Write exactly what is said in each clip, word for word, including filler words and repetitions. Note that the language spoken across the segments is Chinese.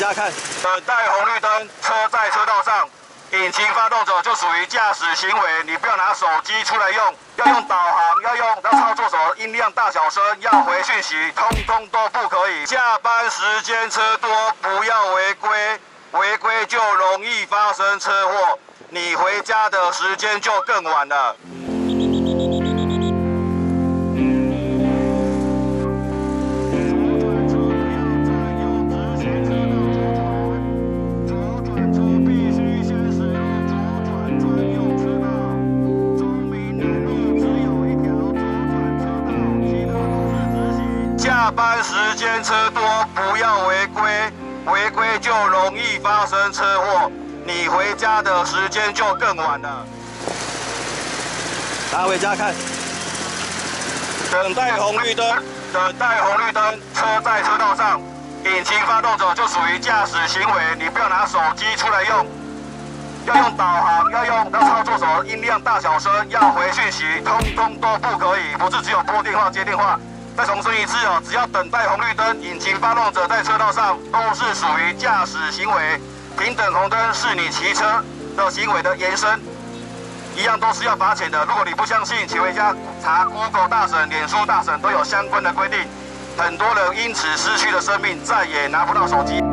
家看， 等待红绿灯，车在车道上，引擎发动者就属于驾驶行为，你不要拿手机出来用，要用导航，要用要操作手音量大小声，要回讯息，通通都不可以。下班时间车多，不要违规，违规就容易发生车祸，你回家的时间就更晚了。 下班时间车多，不要违规，违规就容易发生车祸，你回家的时间就更晚了。 拿回家看， 等待红绿灯，等待红绿灯，车在车道上，引擎发动者就属于驾驶行为，你不要拿手机出来用，要用导航，要用要操作手音量大小声，要回讯息，通通都不可以，不是只有拨电话接电话。 再重申一次哦，只要等待红绿灯，引擎发动者在车道上都是属于驾驶行为。平等红灯是你骑车的行为的延伸，一样都是要罚钱的。如果你不相信，请回家查 Google 大神、脸书大神都有相关的规定。很多人因此失去了生命，再也拿不到手机。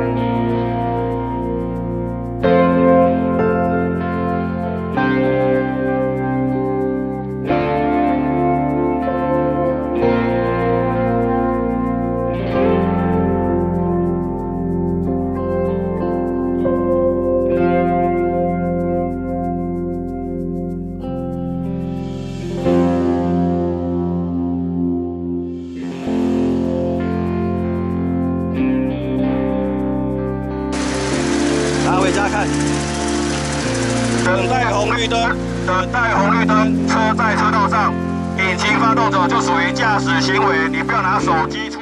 拿回家看， 等待红绿灯，等待红绿灯，车在车道上，引擎发动者就属于驾驶行为，你不要拿手机。